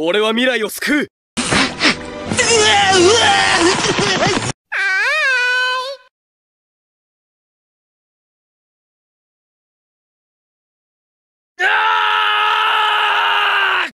俺は未来を救う。 うわうわ